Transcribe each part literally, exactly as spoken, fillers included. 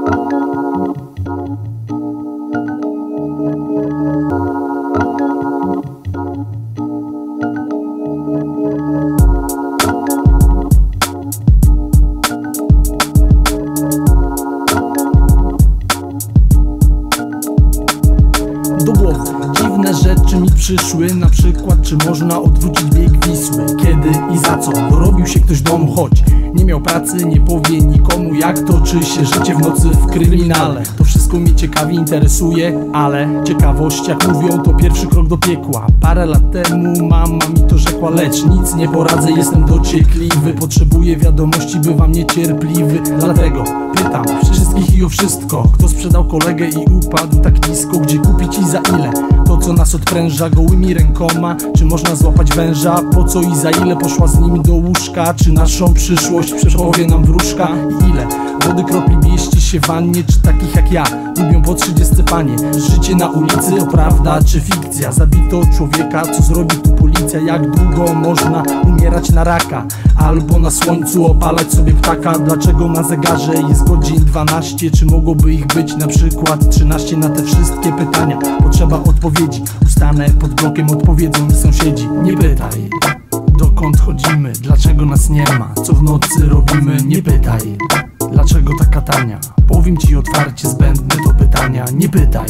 Do głowy dziwne rzeczy mi przyszły, na przykład czy można odwrócić bieg Wisły. Kiedy i za co dorobił się ktoś domu, choć nie miał pracy, nie powie nikomu jak toczy się życie w nocy w kryminale. To wszystko mnie ciekawi, interesuje, ale ciekawość, jak mówią, to pierwszy krok do piekła. Parę lat temu mama mi to rzekła, lecz nic nie poradzę, jestem dociekliwy. Potrzebuję wiadomości, bywam niecierpliwy, dlatego pytam wszystkich i o wszystko. Kto sprzedał kolegę i upadł tak nisko? Gdzie kupić i za ile? To co nas odpręża gołymi rękoma. Czy można złapać węża? Po co i za ile poszła z nim do łóżka? Czy naszą przyszłość przepowie nam wróżka? I ile wody kropli mieści się w wannie? Czy takich jak ja lubią po trzydziestce panie? Życie na ulicy to prawda czy fikcja? Zabito człowieka, co zrobi tu policja? Jak długo można umierać na raka? Albo na słońcu opalać sobie ptaka? Dlaczego na zegarze jest godzin dwanaście? Czy mogłoby ich być na przykład trzynaście? Na te wszystkie pytania potrzeba odpowiedzi. Ustanę pod blokiem, odpowiedzą mi sąsiedzi. Nie pytaj, dokąd chodzimy, dlaczego nas nie ma, co w nocy robimy. Nie pytaj, dlaczego taka tania, powiem ci otwarcie, zbędne to pytania. Nie pytaj,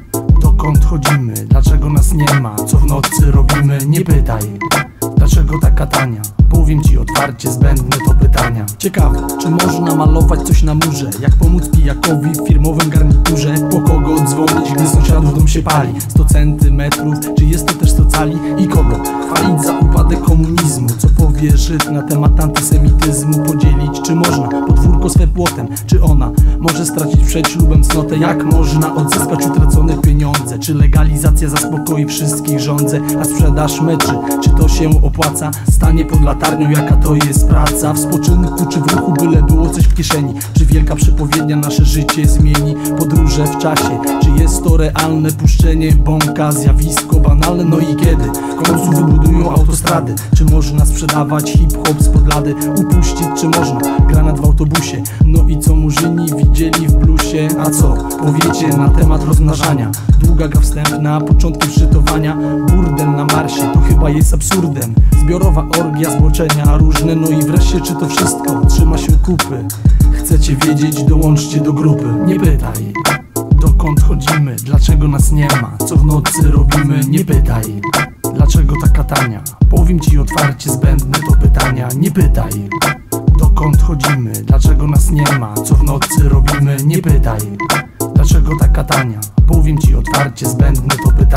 dokąd chodzimy, dlaczego nas nie ma, co w nocy robimy. Nie pytaj, dlaczego taka tania, powiem ci otwarcie, zbędne to pytania. Ciekawe, czy można malować coś na murze? Jak pomóc pijakowi w firmowym garniturze? Po kogo dzwonić, gdy sąsiadów dom się pali? sto centymetrów, czy jest to też sto cali? I kogo chwalić za upadek komunizmu? Co powie Żyd na temat antysemityzmu? Podzielić, czy można podwórko swe płotem? Czy ona może stracić przed ślubem cnotę? Jak można odzyskać utracone pieniądze? Czy legalizacja zaspokoi wszystkich żądzę? A sprzedaż meczy, czy to się opłaca? Stanie pod latarnią, jaka to jest praca? W spoczynku czy w ruchu, byle było coś w kieszeni? Czy wielka przepowiednia nasze życie zmieni? Podróże w czasie, czy jest to realne puszczenie bąka? Zjawisko banalne, no i kiedy w końcu wybudują autostrady? Czy można sprzedawać hip-hop spod lady? Upuścić, czy można granat w autobusie? No i co murzyni widzieli w bluesie? A co powiecie na temat rozmnażania? Długa gra wstępna, początki wszczytowania. Burdel na Marsie to chyba jest absurdem. Zbiorowa orgia, zboczenia różne. No i wreszcie, czy to wszystko trzyma się kupy? Chcecie wiedzieć? Dołączcie do grupy. Nie pytaj, dokąd chodzimy, dlaczego nas nie ma, co w nocy robimy. Nie pytaj, dlaczego taka tania, powiem ci otwarcie, zbędne to pytania. Nie pytaj, dokąd chodzimy, dlaczego nas nie ma, co w nocy robimy. Nie pytaj, dlaczego taka tania, powiem ci otwarcie, zbędne to pytania.